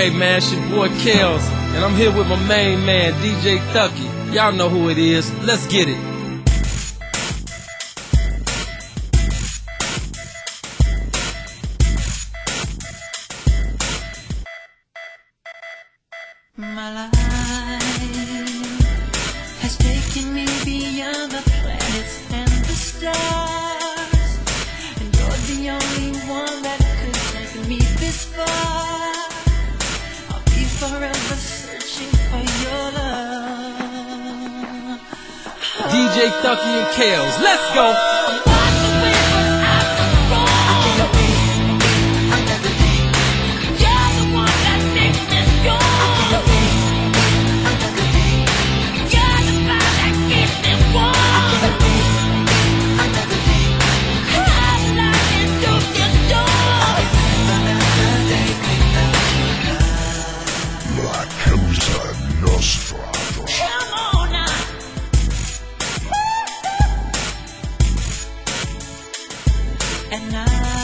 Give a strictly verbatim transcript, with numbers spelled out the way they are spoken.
Hey man, it's your boy Kels, and I'm here with my main man, D J Thucky. Y'all know who it is. Let's get it. My life has taken me beyond the planets and the stars, and you're the only one that could take me this far. I'll be forever searching for your love. D J Thucky and Kels, let's go! And I